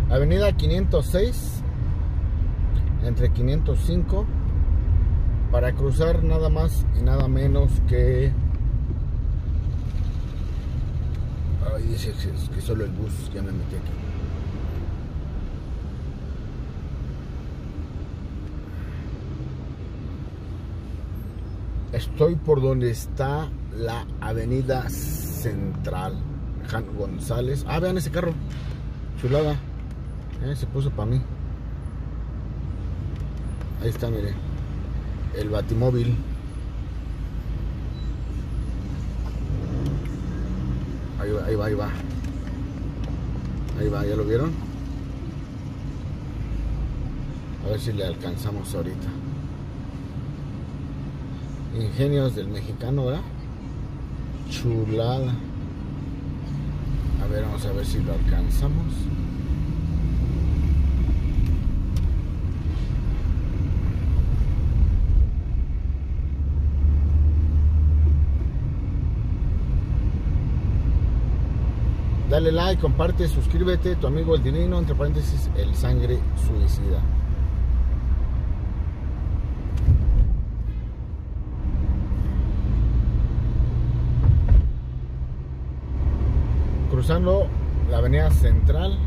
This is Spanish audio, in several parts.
Avenida 506 entre 505, para cruzar nada más y nada menos que... Ay, dice que solo el bus, ya me metí aquí. Estoy por donde está la Avenida Central, Jan González. Ah, vean ese carro, chulada. Se puso para mí. Ahí está, mire, el Batimóvil. Ahí va, ahí va, ahí va. Ahí va, ¿ya lo vieron? A ver si le alcanzamos ahorita. Ingenios del Mexicano, ¿verdad? Chulada. A ver, vamos a ver si lo alcanzamos. Dale like, comparte, suscríbete. Tu amigo el Divino, entre paréntesis, el Sangre Suicida. Cruzando la Avenida Central,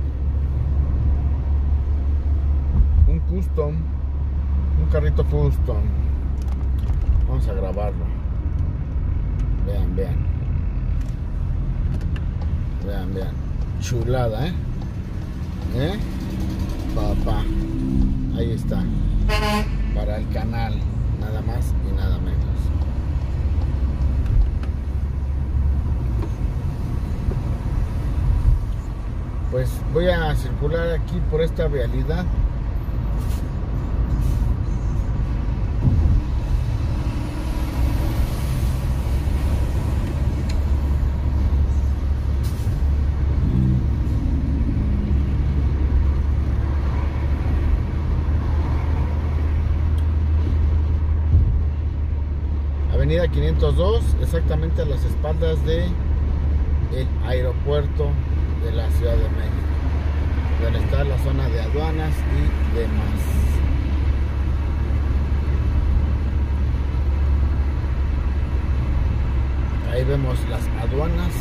un custom, un carrito custom. Vamos a grabarlo. Vean, vean. Vean, vean. Chulada, papá. Ahí está. Para el canal, nada más y nada menos. Pues voy a circular aquí por esta vialidad. Avenida 502, exactamente a las espaldas de el aeropuerto de la Ciudad de México, donde está la zona de aduanas y demás. Ahí vemos las aduanas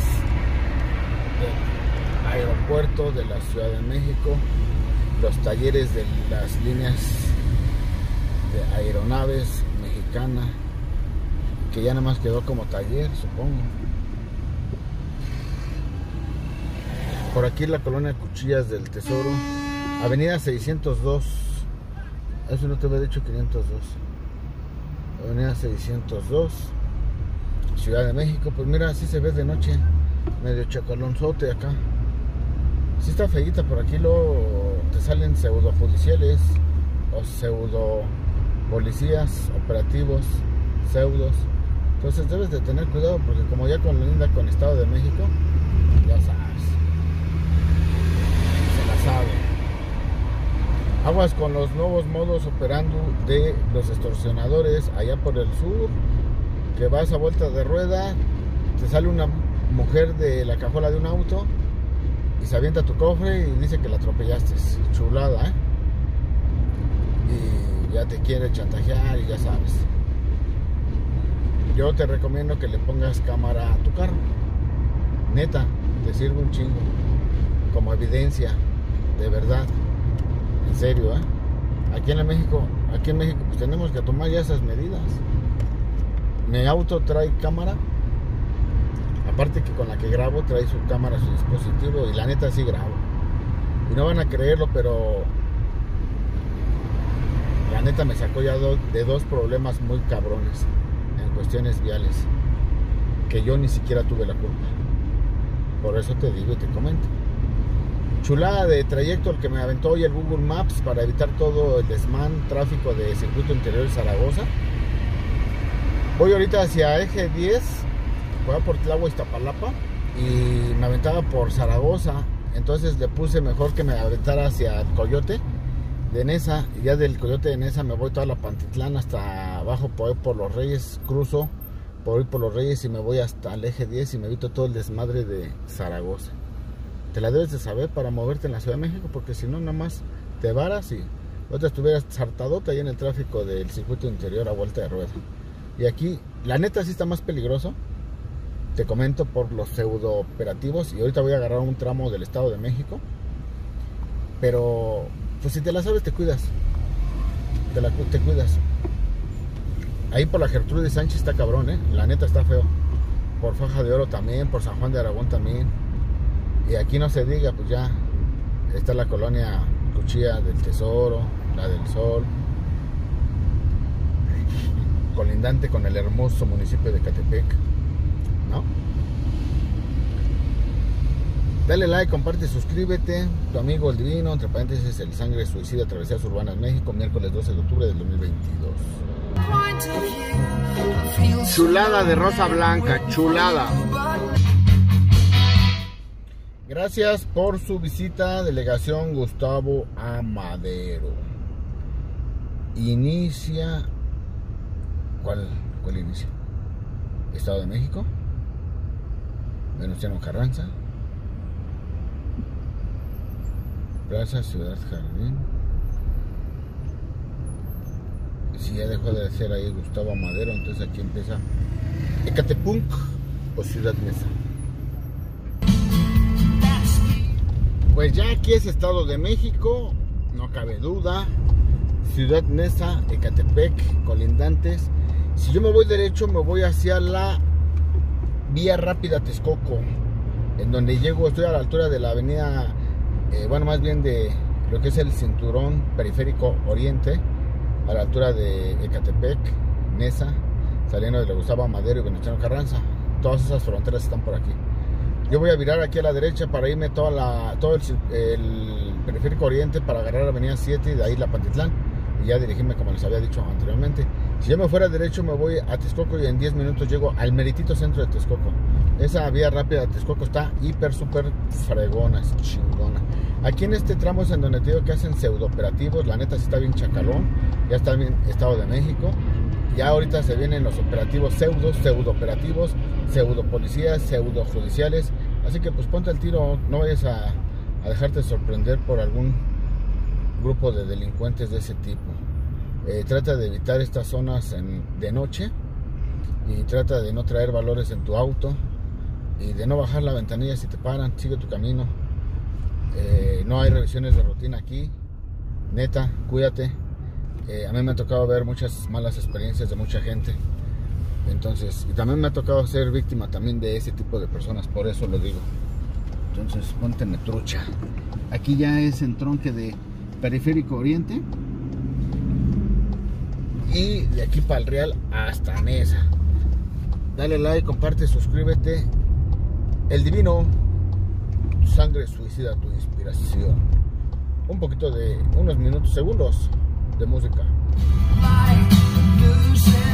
del aeropuerto de la Ciudad de México, los talleres de las líneas de aeronaves mexicana, que ya nada más quedó como taller, supongo. Por aquí la colonia Cuchillas del Tesoro, Avenida 602. Eso no te había dicho, 502. Avenida 602, Ciudad de México. Pues mira, así se ve de noche, medio chacalonzote acá. Sí está feíta por aquí, luego te salen pseudo judiciales o pseudo policías operativos, pseudos. Entonces debes de tener cuidado, porque como ya con linda con Estado de México, ya sabes. Aguas con los nuevos modos operando de los extorsionadores allá por el sur, que vas a vuelta de rueda, te sale una mujer de la cajuela de un auto y se avienta tu cofre y dice que la atropellaste. Chulada, y ya te quiere chantajear y ya sabes. Yo te recomiendo que le pongas cámara a tu carro, neta, te sirve un chingo como evidencia, de verdad. En serio, aquí en México pues tenemos que tomar ya esas medidas. Mi auto trae cámara, aparte que con la que grabo trae su cámara, su dispositivo, y la neta sí grabo. Y no van a creerlo, pero la neta me sacó ya de dos problemas muy cabrones en cuestiones viales, que yo ni siquiera tuve la culpa. Por eso te digo y te comento. Chulada de trayecto el que me aventó hoy el Google Maps para evitar todo el desmán tráfico de circuito interior de Zaragoza. Voy ahorita hacia eje 10, voy por Tláhuac, Iztapalapa, y me aventaba por Zaragoza. Entonces le puse mejor que me aventara hacia el Coyote de Neza, y ya del Coyote de Neza me voy toda la Pantitlán hasta abajo por Los Reyes, cruzo por ir por Los Reyes y me voy hasta el eje 10 y me evito todo el desmadre de Zaragoza. Te la debes de saber para moverte en la Ciudad de México, porque si no, nada más te varas y otra estuvieras sartadote ahí en el tráfico del circuito interior a vuelta de rueda. Y aquí, la neta, sí está más peligroso. Te comento por los pseudo operativos. Y ahorita voy a agarrar un tramo del Estado de México. Pero, pues si te la sabes, te cuidas. Te cuidas. Ahí por la Gertrudis Sánchez está cabrón, la neta está feo. Por Faja de Oro también, por San Juan de Aragón también. Y aquí no se diga, pues ya está la colonia Cuchilla del Tesoro, la del Sol, colindante con el hermoso municipio de Ecatepec, ¿no? Dale like, comparte, suscríbete. Tu amigo el Divino, entre paréntesis, el Sangre Suicida, Travesías Urbanas México, miércoles 12 de octubre del 2022. Chulada de rosa blanca, chulada. Gracias por su visita, delegación Gustavo Amadero. Inicia. ¿Cuál inicia? Estado de México, Venustiano Carranza, Plaza Ciudad Jardín. Si ya dejó de ser ahí Gustavo Amadero, entonces aquí empieza Ecatepunk o Ciudad Neza. Pues ya aquí es Estado de México, no cabe duda. Ciudad Neza, Ecatepec, colindantes. Si yo me voy derecho, me voy hacia la vía rápida Texcoco, en donde llego, estoy a la altura de la avenida, bueno, más bien de lo que es el cinturón periférico oriente, a la altura de Ecatepec, Neza, saliendo de la Gustavo Amadero y Venustiano Carranza. Todas esas fronteras están por aquí. Yo voy a virar aquí a la derecha para irme todo el periférico oriente para agarrar la avenida 7 y de ahí la Pantitlán y ya dirigirme como les había dicho anteriormente. Si yo me fuera derecho me voy a Texcoco y en 10 minutos llego al meritito centro de Texcoco. Esa vía rápida de Texcoco está hiper, súper fregona, es chingona. Aquí en este tramo es en donde te digo que hacen pseudo operativos. La neta sí está bien chacalón. Ya está bien Estado de México. Ya ahorita se vienen los operativos pseudo operativos, pseudo policías, pseudo judiciales. Así que pues ponte el tiro, no vayas a dejarte sorprender por algún grupo de delincuentes de ese tipo. Trata de evitar estas zonas de noche y trata de no traer valores en tu auto y de no bajar la ventanilla si te paran. Sigue tu camino. No hay revisiones de rutina aquí. Neta, cuídate. A mí me ha tocado ver muchas malas experiencias de mucha gente. Entonces, y también me ha tocado ser víctima también de ese tipo de personas, por eso lo digo. Entonces, pónteme trucha. Aquí ya es en tronque de Periférico Oriente. Y de aquí para el Real hasta Neza. Dale like, comparte, suscríbete. El Divino, tu sangre suicida, tu inspiración. Un poquito de, unos minutos, segundos de música.